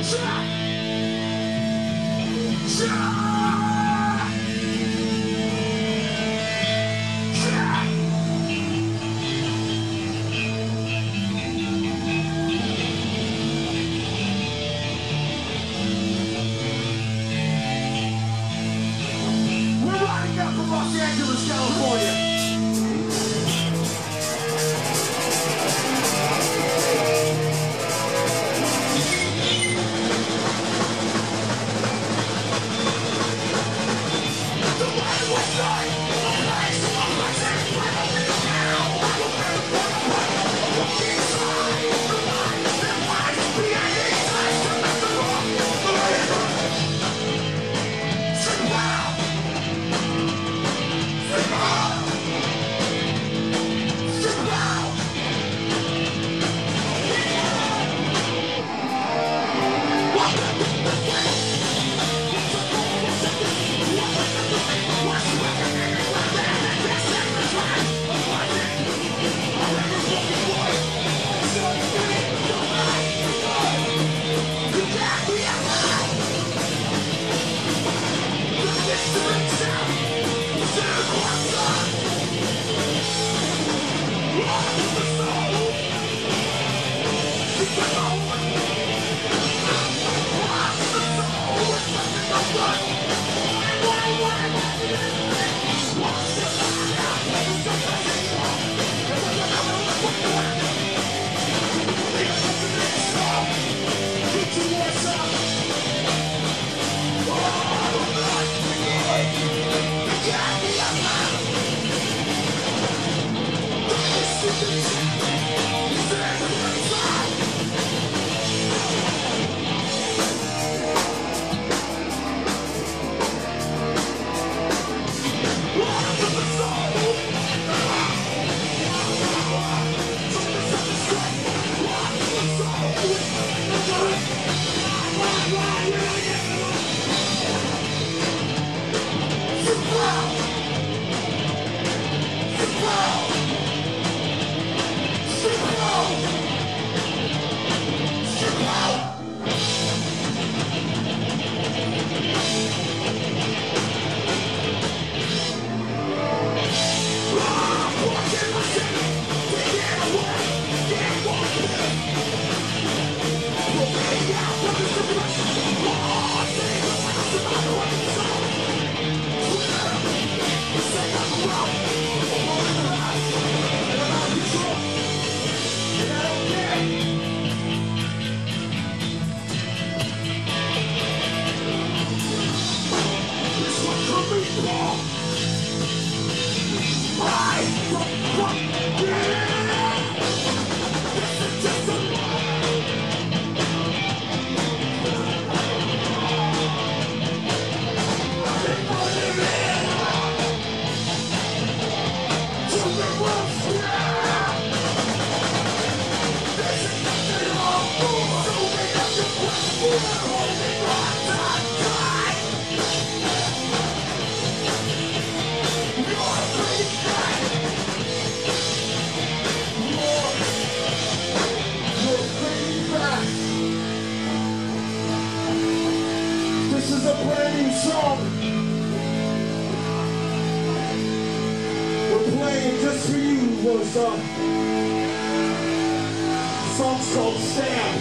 Song's called Stab.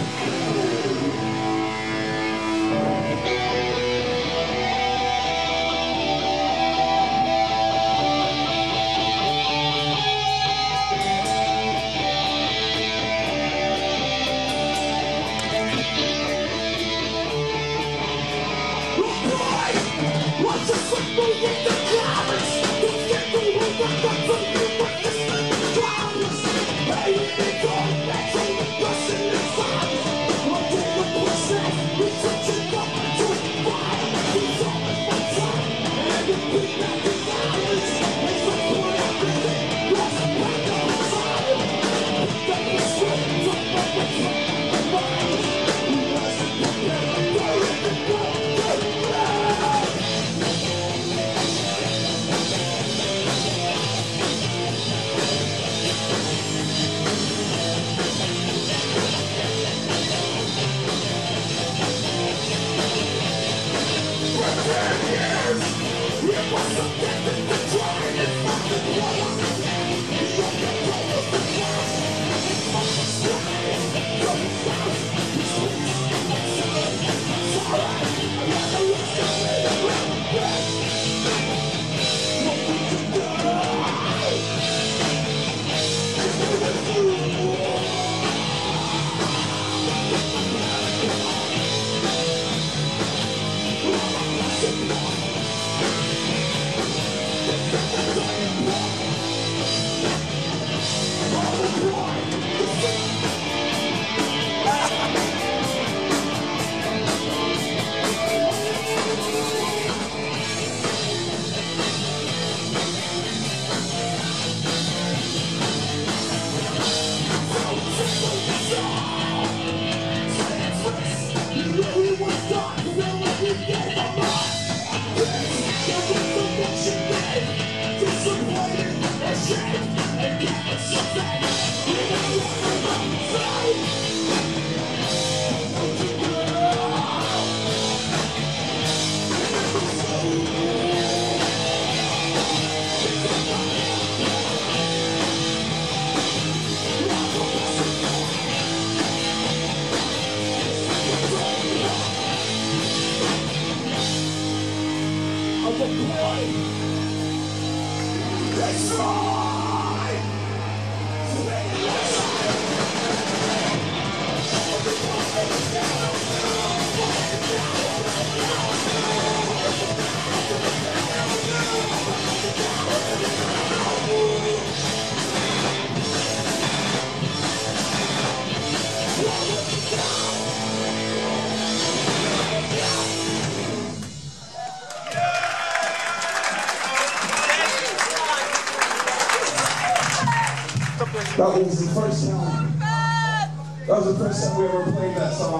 That was the first time. That was the first time we ever played that song.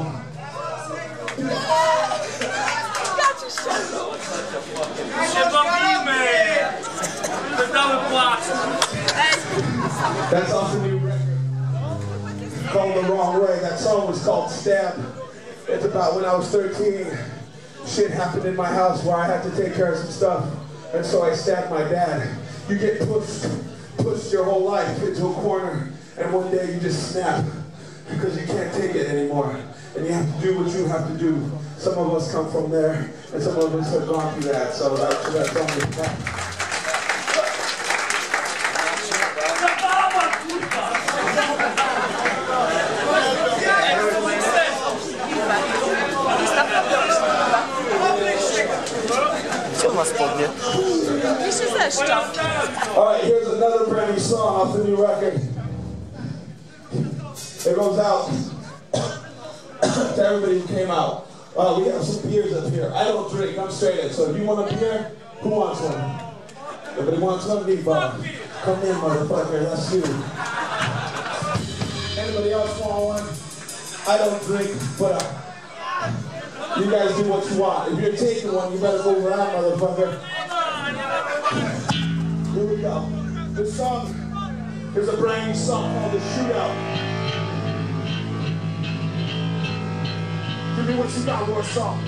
That's off the new record called The Wrong Way. That song was called Stab. It's about when I was 13. Shit happened in my house where I had to take care of some stuff. And so I stabbed my dad. You get pushed your whole life into a corner, and one day you just snap because you can't take it anymore, and you have to do what you have to do. Some of us come from there, and some of us have gone through that, so that's only that. Alright, here's another brand new song off the new record. It goes out to everybody who came out. We have some beers up here. I don't drink, I'm straight in. So if you want a beer, who wants one? Everybody wants one? Big Bob. Come in, motherfucker, that's you. Anybody else want one? I don't drink, but you guys do what you want. If you're taking one, you better move around, motherfucker. Here we go. This song is a brand new song called The Shootout. Give me what you got, war song.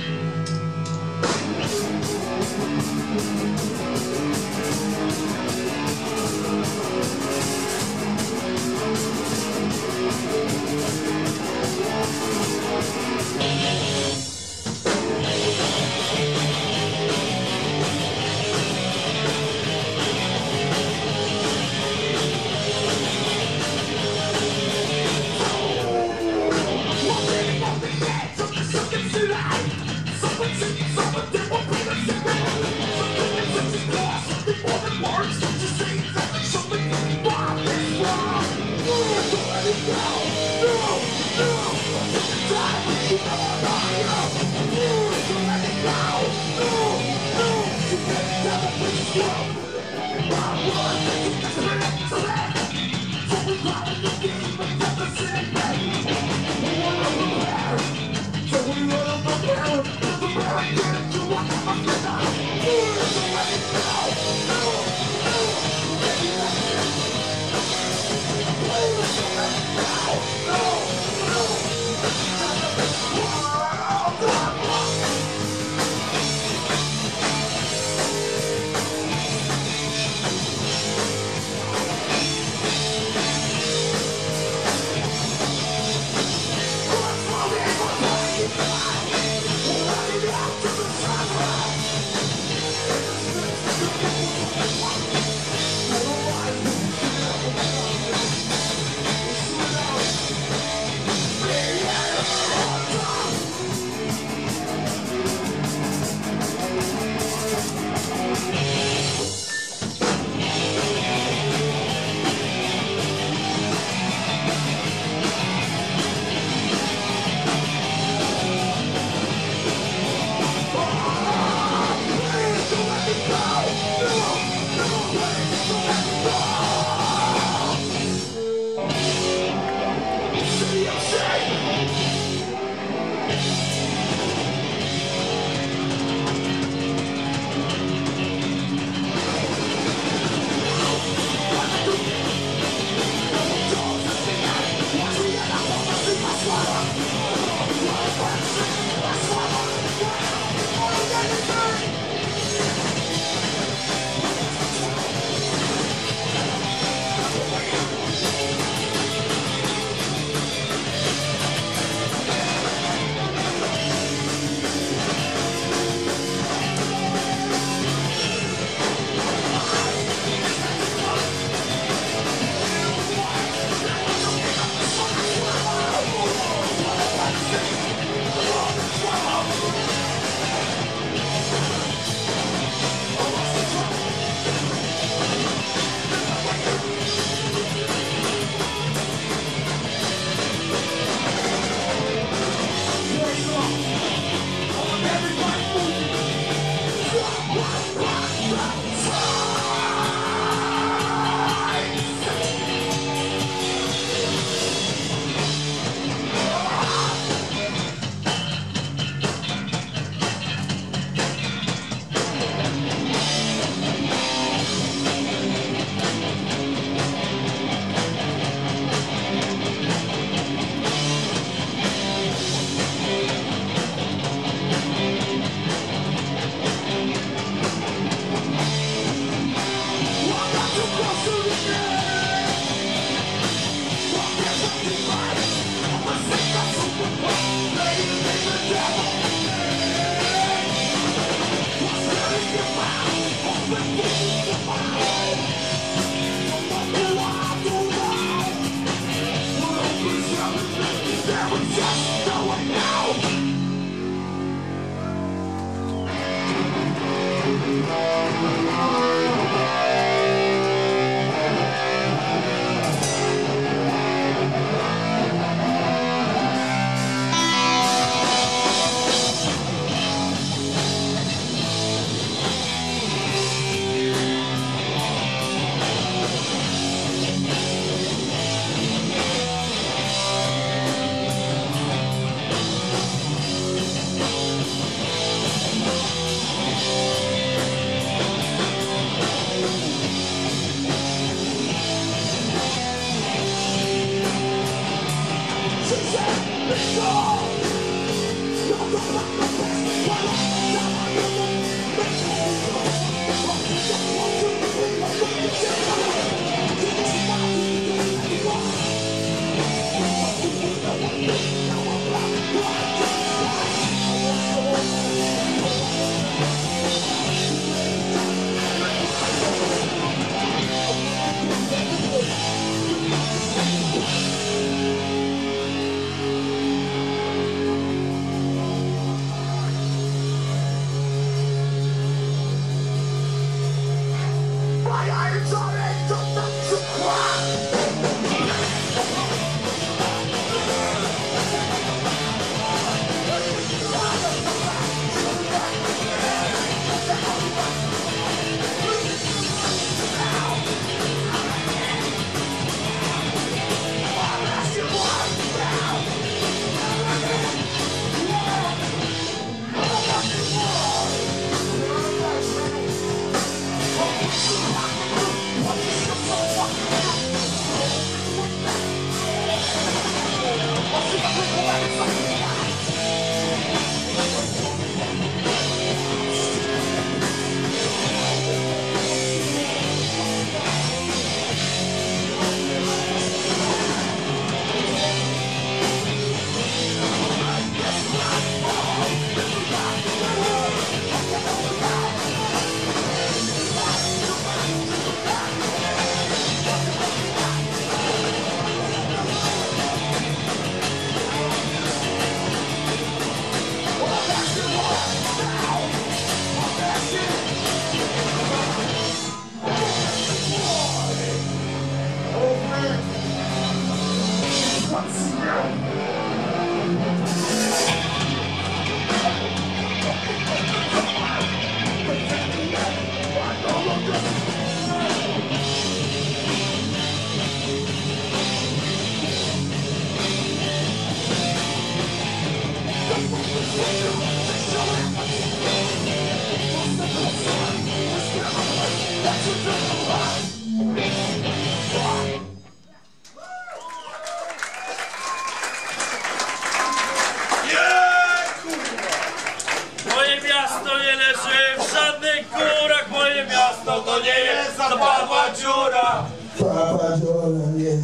Moje miasto nie leży w żadnych górach, moje miasto to nie jest zapadła dziura. Papa Jordan, yeah.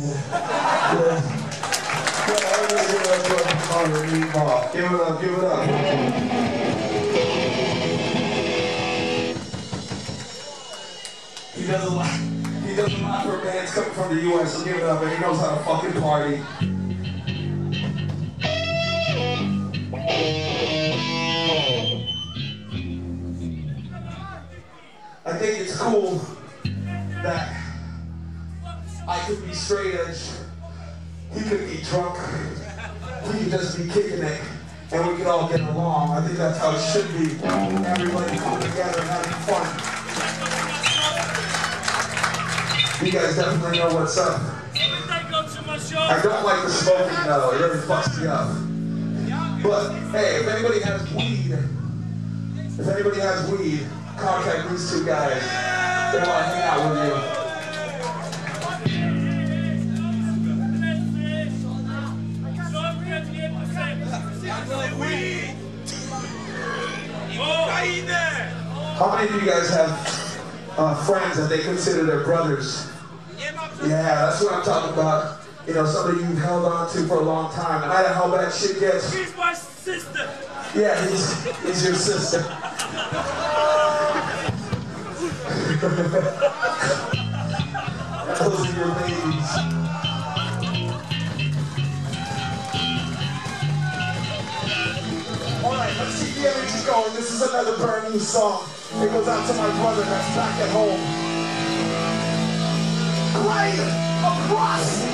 Give it up, give it up. He does a lot for bands coming from the US, so give it up, and he knows how to fucking party. I think it's cool that I could be straight edge, he could be drunk, we could just be kicking it, and we could all get along. I think that's how it should be. Everybody coming together and having fun. You guys definitely know what's up. I don't like the smoking though, it really fucks me up. But hey, if anybody has weed, contact these two guys. They want to hang out with you. How many of you guys have friends that they consider their brothers? Yeah, that's what I'm talking about. You know, somebody you've held on to for a long time. No matter how bad shit gets. She's my sister. Yeah, he's your sister. Those are your babies. going. This is another brand new song. It goes out to my brother that's back at home. Right across.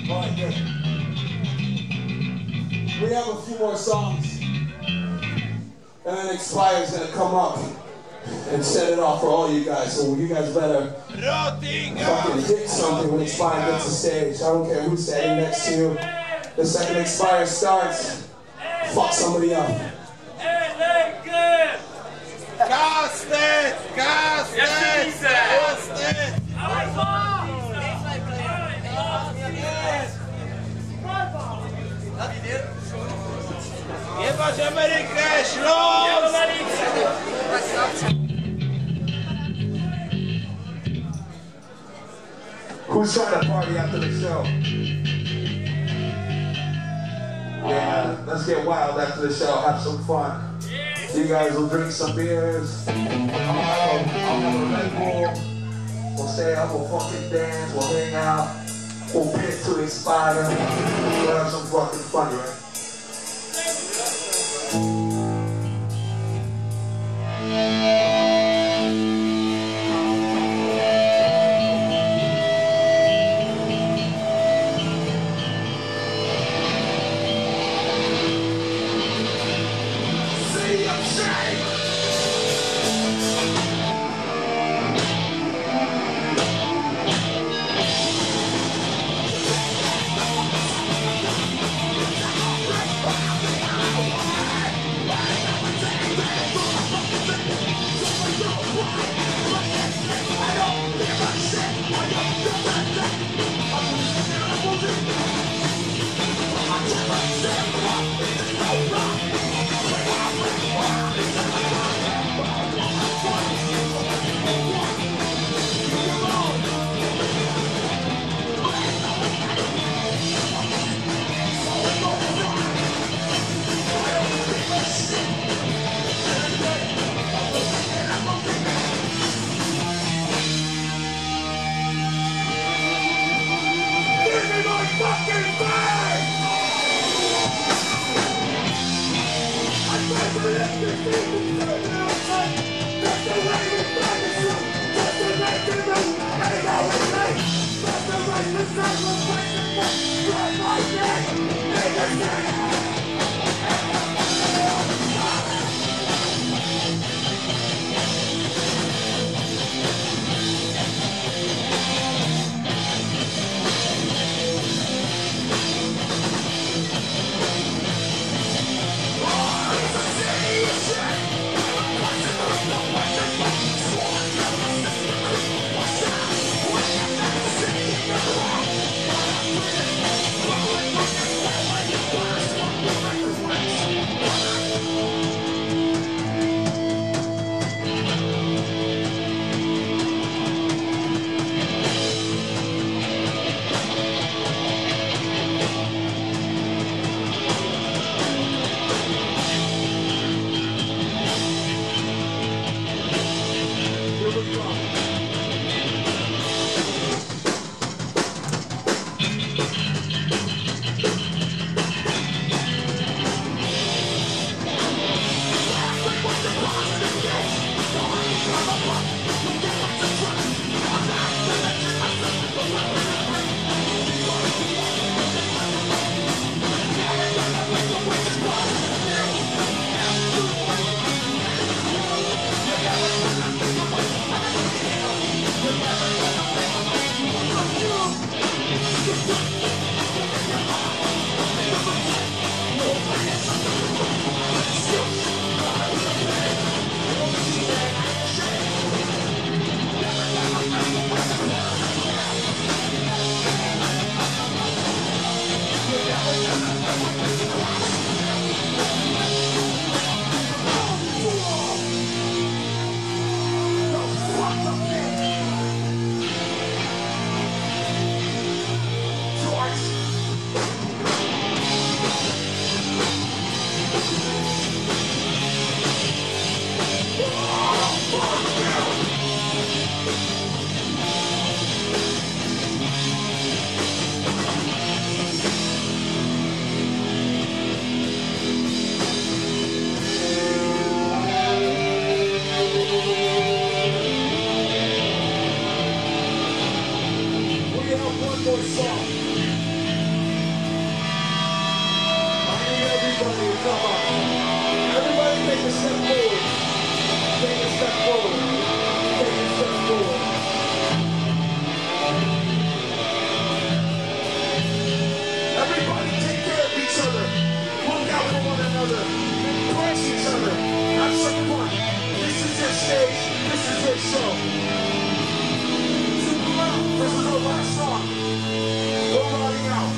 Alright, good. We have a few more songs. And then Expire's gonna come up and set it off for all you guys. So you guys better fucking hit something when Expire gets to stage. I don't care who's standing next to you. The second Expire starts, fuck somebody up. Kastet! Jebać Amerykę! Śląsk! Who's trying to party after the show? Yeah, let's get wild after the show, have some fun. You guys will drink some beers. I'll have a Red Bull. We'll stay up, we'll fucking dance, we'll hang out. We'll piss to Expire. We'll have some fucking fun, right? step forward. Take a step forward. Take a step forward. Everybody take care of each other. Look out for one another. Bless each other. Have some fun. This is your stage. This is your show. This is our last song. We're riding out.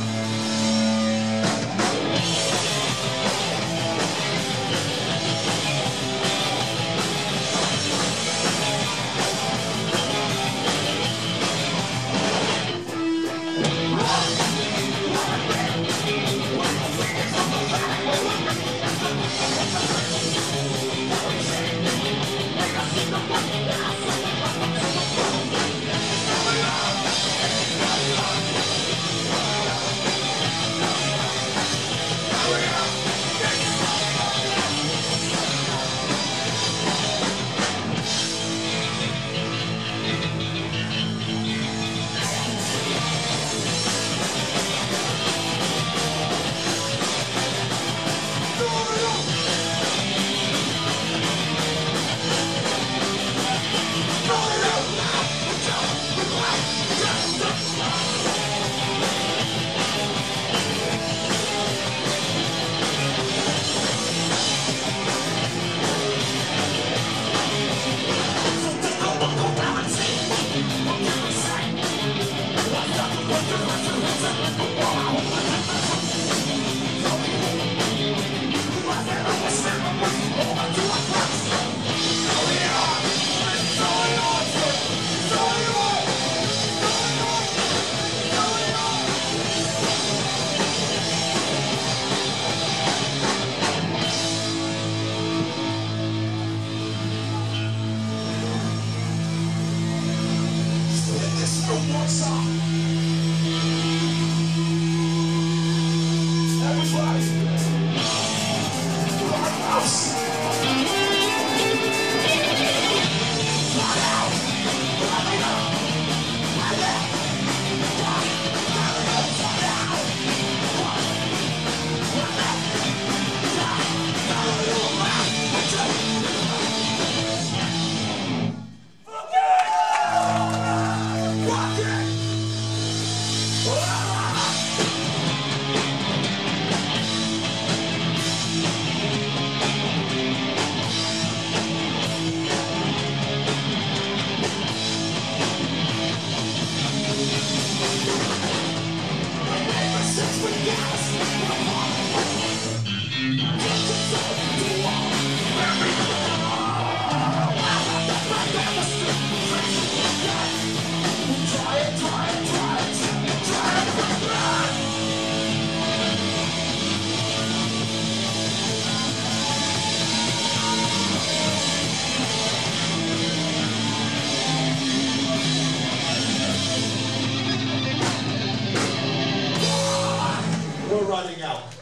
We're running out.